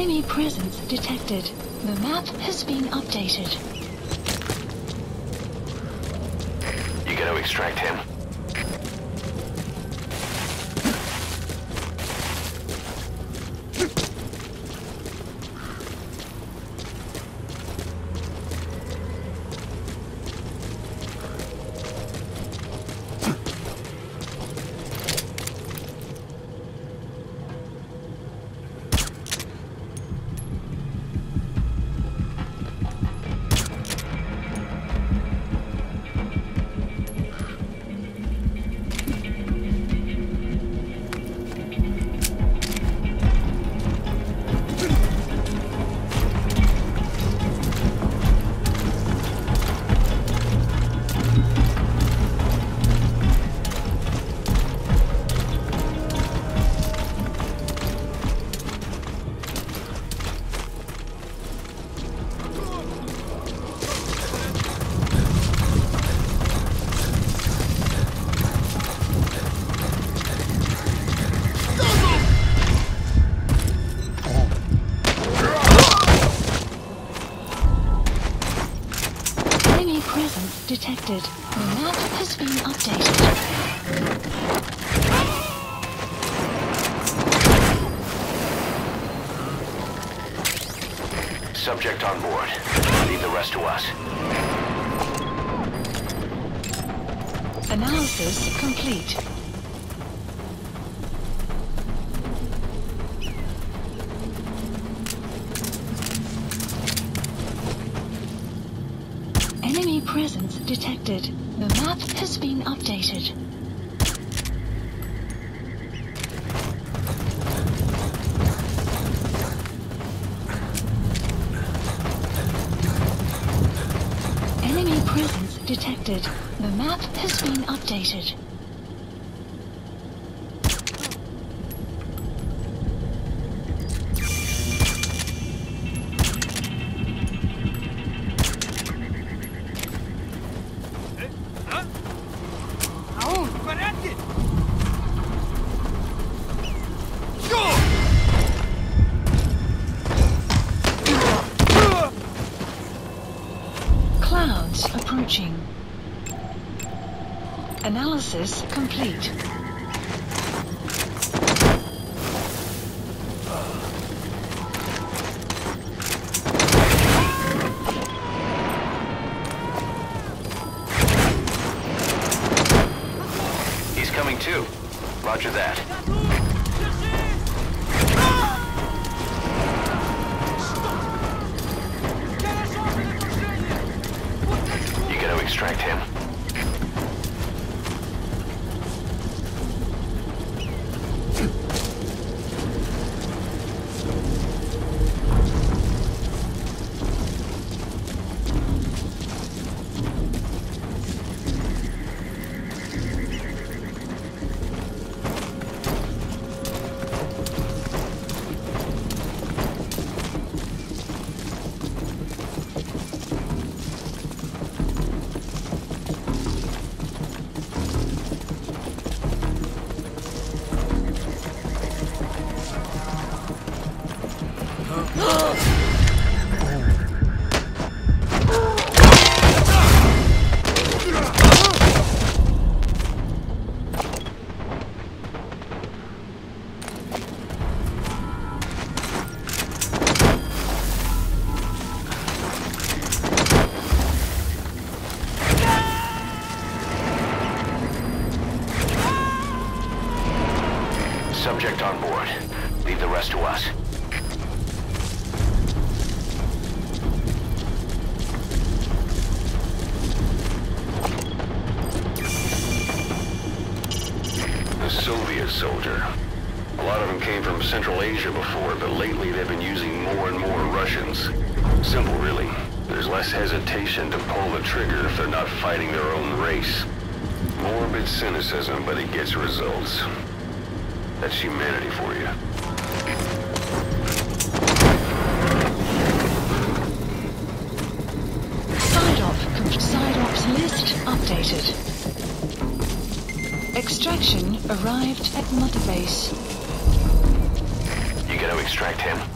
Enemy presence detected. The map has been updated. You gonna extract him? Presence detected. The map has been updated. Subject on board. Leave the rest to us. Analysis complete. Enemy presence detected. The map has been updated. Enemy presence detected. The map has been updated. Clouds approaching. Analysis complete. He's coming too. Roger that. You gonna extract him? Subject on board. Leave the rest to us. A Soviet soldier. A lot of them came from Central Asia before, but lately they've been using more and more Russians. Simple, really. There's less hesitation to pull the trigger if they're not fighting their own race. Morbid cynicism, but it gets results. That's humanity for you. Side ops list updated. Extraction arrived at Mother Base. You gonna extract him?